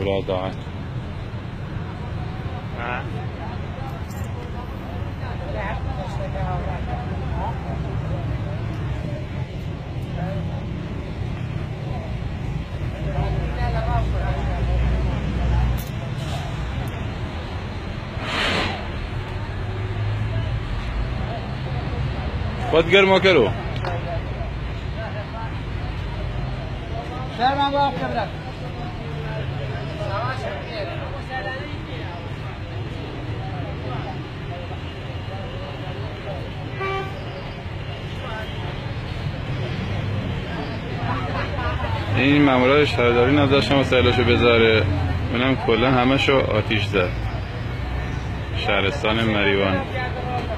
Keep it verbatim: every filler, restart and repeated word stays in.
برادعان. خود گرما کرو. شهر من با خبرت. این مامورای شهرداری نذاشتن وسایلشو بذاره، اونم کلا همشو آتیش زد. شهرستان مریوان.